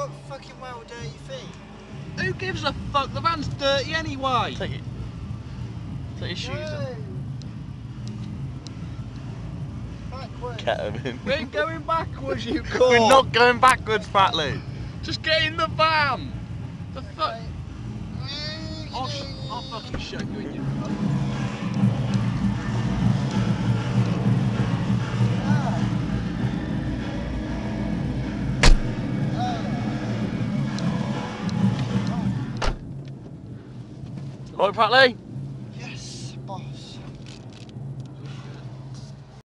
got fucking well dirty feet. Who gives a fuck? The van's dirty anyway. Take your shoes off. Backwards. Get 'em in. We ain't going backwards, you cunt. We're not going backwards, Fatley. Just get in the van. The fuck? Okay. I'll fucking show you in your van. Right, Fatley?